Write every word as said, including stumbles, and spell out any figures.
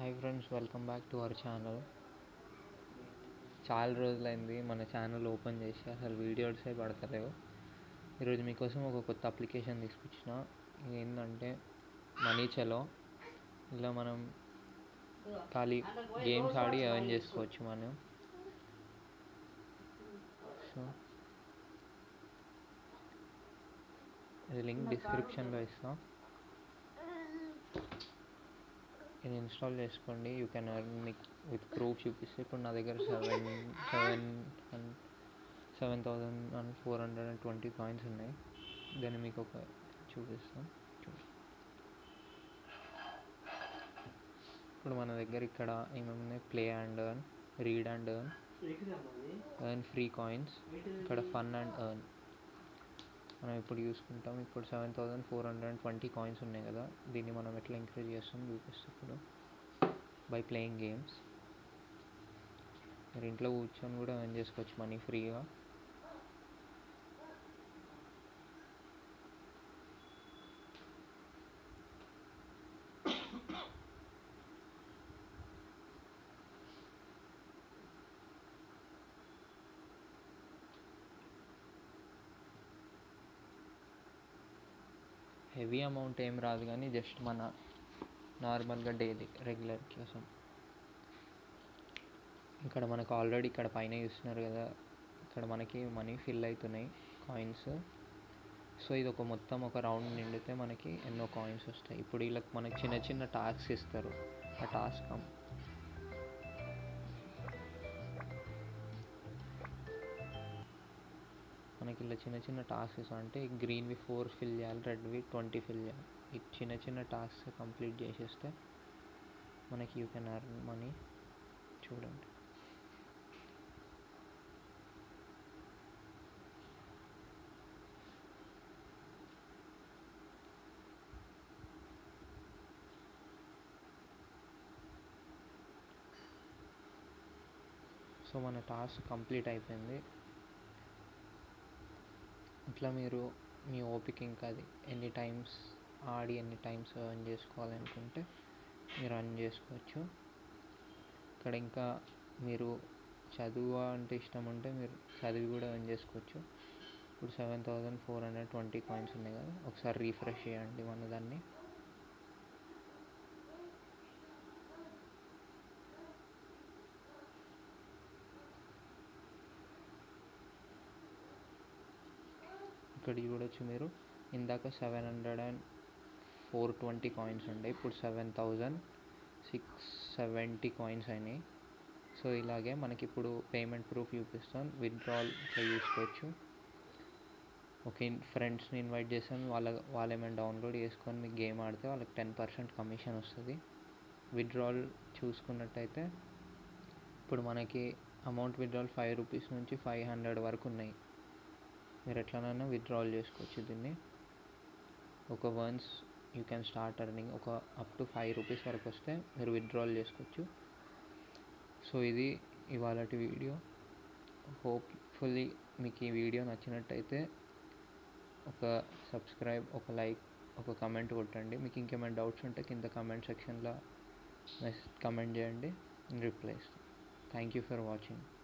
Hi friends, welcome back to our channel. చాలా రోజులైంది మన ఛానల్ ఓపెన్ చేసి, అసలు వీడియోసే పడతలేవు. ఈరోజు మీకోసం ఒక కొత్త అప్లికేషన్ తీసుకొచ్చిన. ఇది ఏంటంటే మనీచలో. ఇలా మనం ఖాళీ గేమ్స్ ఆడి ఎర్న్ చేసుకోవచ్చు మనం. సో ఇది లింక్ డిస్క్రిప్షన్లో ఇస్తాం, ఇది ఇన్స్టాల్ చేసుకోండి. You can earn with proof చూపిస్తే ఇప్పుడు నా దగ్గర seven seven seven thousand and four hundred and twenty coins ఉన్నాయి. దాన్ని మీకు ఒక చూపిస్తాం. ఇప్పుడు మన దగ్గర ఇక్కడ ఏమేమి ఉన్నాయి: play and earn, read and earn, earn free coins, ఇక్కడ ఫన్ అండ్ ఎర్న్. మనం ఇప్పుడు చూసుకుంటాం. ఇప్పుడు seven thousand four hundred and twenty coins ఉన్నాయి కదా, దీన్ని మనం ఎట్లా ఇంక్రీజ్ చేస్తాం చూపిస్తాం. ఇప్పుడు బై ప్లేయింగ్ గేమ్స్ మీరు ఇంట్లో కూర్చొని కూడా ఎర్న్ చేసుకోవచ్చు మనీ ఫ్రీగా. హెవీ అమౌంట్ ఏం రాదు, కానీ జస్ట్ మన నార్మల్గా డైలీ రెగ్యులర్ కోసం. ఇక్కడ మనకు ఆల్రెడీ ఇక్కడ పైన చూస్తున్నారు కదా, ఇక్కడ మనకి మనీ ఫిల్ అవుతున్నాయి కాయిన్స్. సో ఇది ఒక మొత్తం ఒక రౌండ్ నిండితే మనకి ఎన్నో కాయిన్స్ వస్తాయి. ఇప్పుడు వీళ్ళకి మనకి చిన్న చిన్న టాస్క్ ఇస్తారు. ఆ టాస్క్ మనకి ఇలా చిన్న చిన్న టాస్క్స్ అంటే గ్రీన్వి ఫోర్ ఫిల్ చేయాలి, రెడ్వి ట్వంటీ ఫిల్ చేయాలి. ఈ చిన్న చిన్న టాస్క్ కంప్లీట్ చేసేస్తే మనకి యూ కెన్ ఎర్న్ మనీ. చూడండి, సో మన టాస్క్ కంప్లీట్ అయిపోయింది. ఇట్లా మీరు మీ ఓపిక ఇంకా అది ఎన్ని టైమ్స్ ఆడి ఎన్ని టైమ్స్ ఎర్న్ చేసుకోవాలనుకుంటే మీరు ఎర్న్ చేసుకోవచ్చు. ఇక్కడ ఇంకా మీరు చదువు అంటే ఇష్టం ఉంటే మీరు చదివి కూడా ఎర్న్ చేసుకోవచ్చు. ఇప్పుడు seven thousand four hundred twenty coins ఉన్నాయి కదా, ఒకసారి రీఫ్రెష్ చేయండి మన దాన్ని. ఇక్కడ చూడొచ్చు మీరు, ఇందాక seven hundred and four twenty coins ఉండే, ఇప్పుడు seven thousand six seventy coins అయినాయి. సో ఇలాగే మనకి ఇప్పుడు పేమెంట్ ప్రూఫ్ చూపిస్తాం. విత్డ్రాల్ ఇట్లా చూసుకోవచ్చు. ఓకే, ఫ్రెండ్స్ని ఇన్వైట్ చేస్తాం, వాళ్ళ వాళ్ళు ఏమైనా డౌన్లోడ్ చేసుకొని మీకు గేమ్ ఆడితే వాళ్ళకి టెన్ పర్సెంట్ కమిషన్ వస్తుంది. విత్డ్రాల్ చూసుకున్నట్టయితే ఇప్పుడు మనకి అమౌంట్ విత్డ్రాల్ ఫైవ్ రూపీస్ నుంచి ఫైవ్ హండ్రెడ్ వరకు ఉన్నాయి. మీరు ఎట్లనైనా విత్డ్రాల్ చేసుకోవచ్చు దీన్ని. ఒక once you can start earning ఒక అప్ టు ఫైవ్ రూపీస్ వరకు వస్తే మీరు విత్డ్రాల్ చేసుకోవచ్చు. సో ఇది ఇవాళటి వీడియో. హోప్ఫుల్లీ మీకు ఈ వీడియో నచ్చినట్టయితే ఒక సబ్స్క్రైబ్, ఒక లైక్, ఒక కమెంట్ కొట్టండి. మీకు ఇంకేమైనా డౌట్స్ ఉంటే కింద కమెంట్ సెక్షన్లో మెస్ కమెంట్ చేయండి, రిప్లై ఇస్తాను. Thank you for watching.